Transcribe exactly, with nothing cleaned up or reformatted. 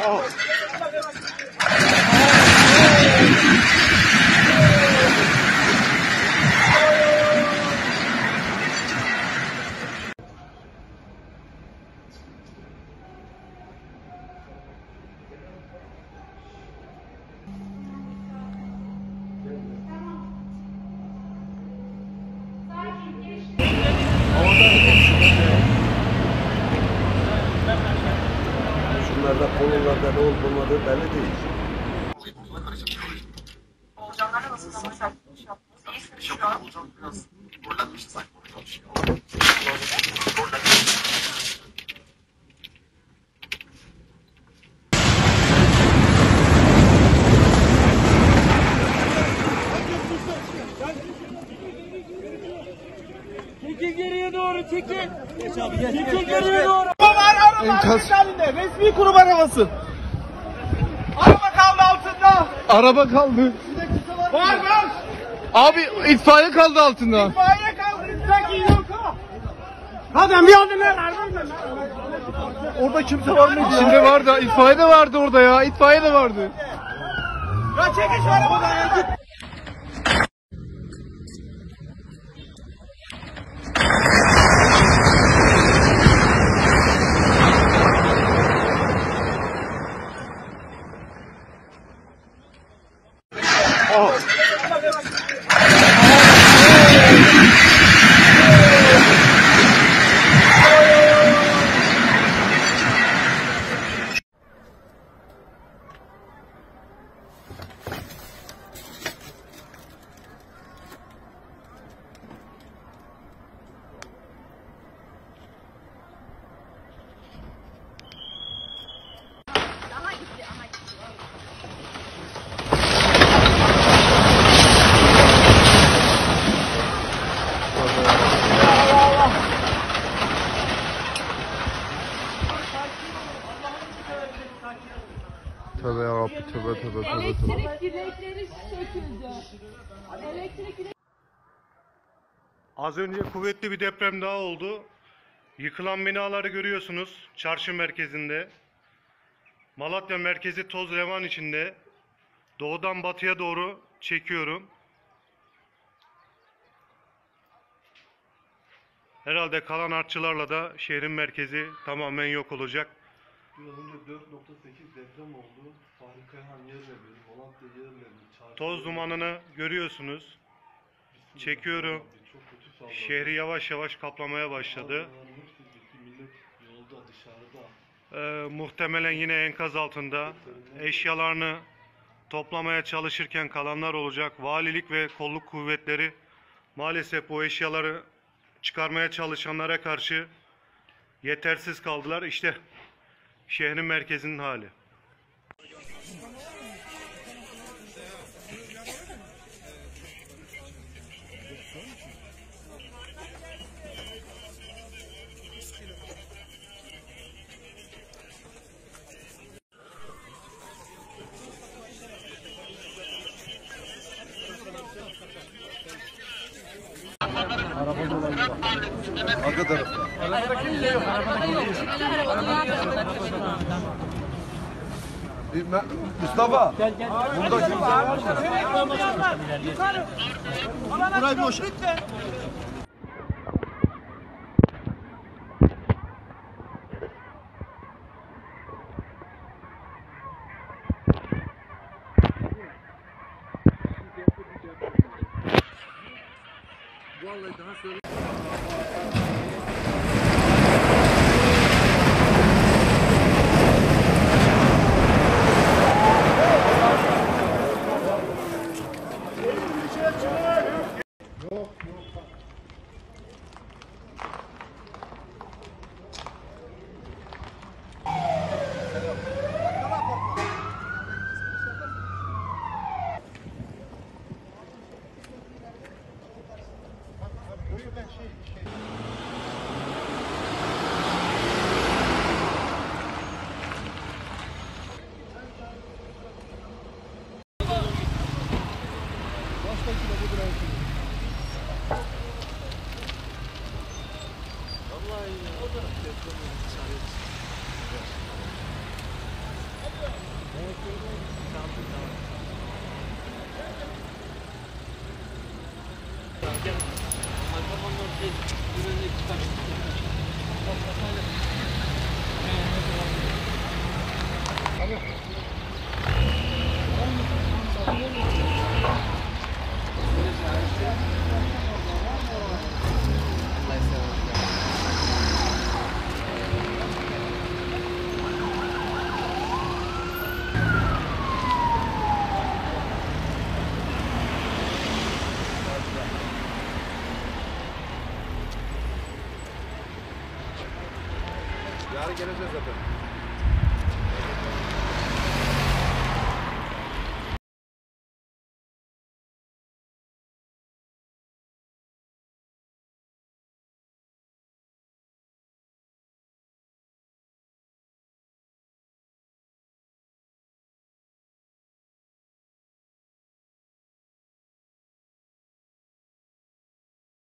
Şunlarda konularda ne olup olmadığı belli değil. Olcanlarla nasıl konuşuyorsunuz? İyisiniz şu an. Olcan biraz zorlanmıştı sanki konuşuyor. Çekil geriye doğru çekil. Geç abi geç. Çekil geriye doğru. Var araba halinde. Resmi kurum arabası. Araba kaldı altında. Araba kaldı. Var var. Abi itfaiye kaldı altında. İtfaiye kaldı. İtfaiye yok ha. Hadi bir adım ver. Orada kimse var mıydı ya? İçinde vardı. İtfaiye de vardı orada ya. İtfaiye de vardı. Ya çekil şu arabadan ya git. Tövbe yarabbim, tövbe tövbe tövbe. Elektrik direkleri söküldü. Elektrik direk... Az önce kuvvetli bir deprem daha oldu. Yıkılan binaları görüyorsunuz çarşı merkezinde. Malatya merkezi toz revan içinde. Doğudan batıya doğru çekiyorum. Herhalde kalan artçılarla da şehrin merkezi tamamen yok olacak. Biraz önce dört nokta sekiz deprem oldu. Fahri Kayahan yerlerini, Malatya yerlerini, Toz dumanını görüyorsunuz. Çekiyorum. Şehri yavaş yavaş kaplamaya başladı. Millet yolda, dışarıda. Ee, muhtemelen yine enkaz altında. Eşyalarını toplamaya çalışırken kalanlar olacak. Valilik ve kolluk kuvvetleri maalesef bu eşyaları çıkarmaya çalışanlara karşı yetersiz kaldılar. İşte şehrin merkezinin hali. Arka tarafta. Mustafa. Gel gel. Burada kimse var mı? Yukarı. Burayı boş. Lütfen. Vallahi daha söyle. Yarın geleceğiz zaten.